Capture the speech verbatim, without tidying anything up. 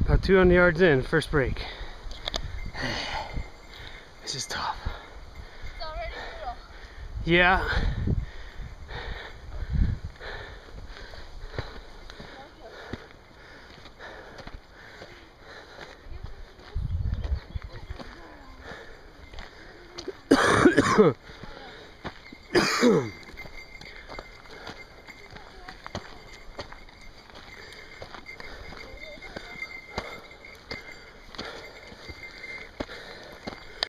About two hundred yards in, first break. This is tough. It's already brutal. Yeah. Okay.